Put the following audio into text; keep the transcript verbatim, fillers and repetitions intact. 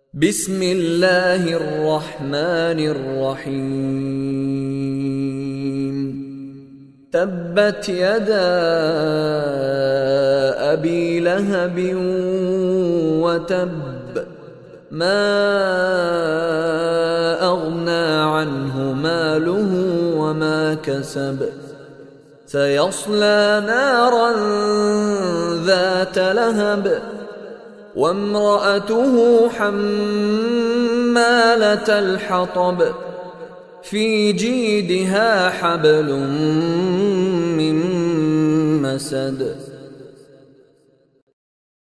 بسم الله الرحمن الرحيم. تبت يدا أبي لهب وتب، ما أغنى عنه ماله وما كسب، سيصلى نارا ذات لهب وامرأته حمالة الحطب في جيدها حبل من مسد.